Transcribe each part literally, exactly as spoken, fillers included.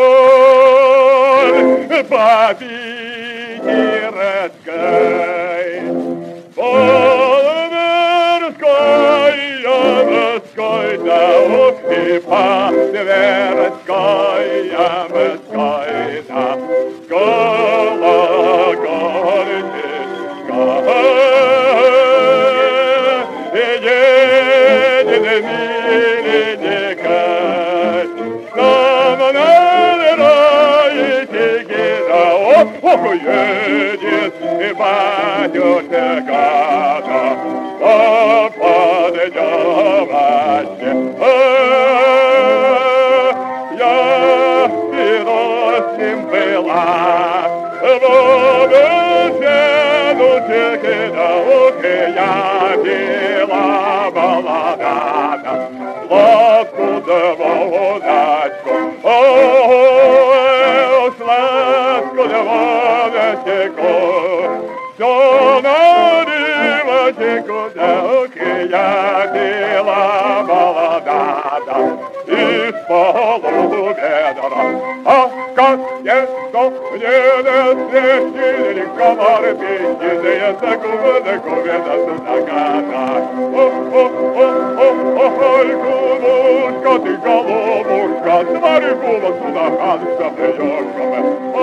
по Питерской, по Тверской, Ямской, да ух и по Тверской, Ямской, да колокольчишка, едет миленько, нам наливайте гида, ох, едет и батюшка, да поддевайте. Я вино с ним была, в беседушке, да ух, я пила балладата, лодку да водочку, ой, сладку да водочку, все на рыбочку, да ух, я пила балладата, из полуведра. А как есть мне на свете комары песни, за губы, за губы, за садаката. Ой, голубушка, ты голубушка, смотри, губа сюда, ханка, приёшка.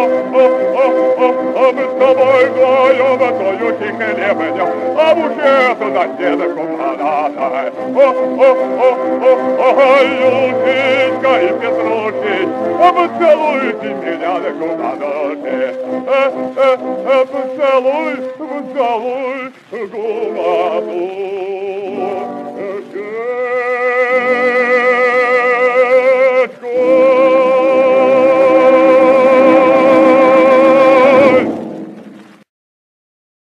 А мы с тобой вдвоем, твою хихелебедя, а букету на дедку податай. Ой, Юльчичка и Петрушич, а поцелуйте меня на губанушке. Поцелуй, поцелуй губану.